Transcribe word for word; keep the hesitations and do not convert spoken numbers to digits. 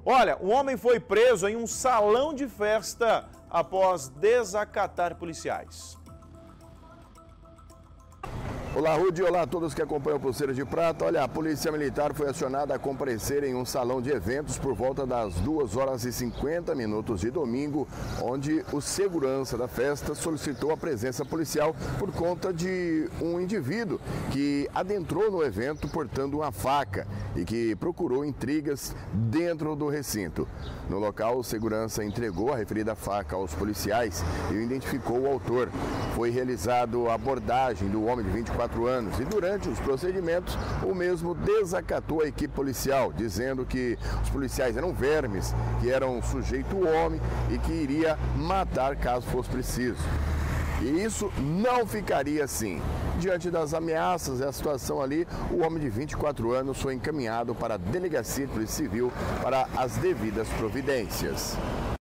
Olha, um homem foi preso em um salão de festa após desacatar policiais. Olá, Rudy. Olá a todos que acompanham o Pulseira de Prata. Olha, a Polícia Militar foi acionada a comparecer em um salão de eventos por volta das duas horas e cinquenta minutos de domingo, onde o segurança da festa solicitou a presença policial por conta de um indivíduo que adentrou no evento portando uma faca e que procurou intrigas dentro do recinto. No local, o segurança entregou a referida faca aos policiais e identificou o autor. Foi realizado a abordagem do homem de vinte e quatro anos e durante os procedimentos o mesmo desacatou a equipe policial, dizendo que os policiais eram vermes, que eram sujeito homem e que iria matar caso fosse preciso. E isso não ficaria assim. Diante das ameaças e a situação ali, o homem de vinte e quatro anos foi encaminhado para a Delegacia de Polícia Civil para as devidas providências.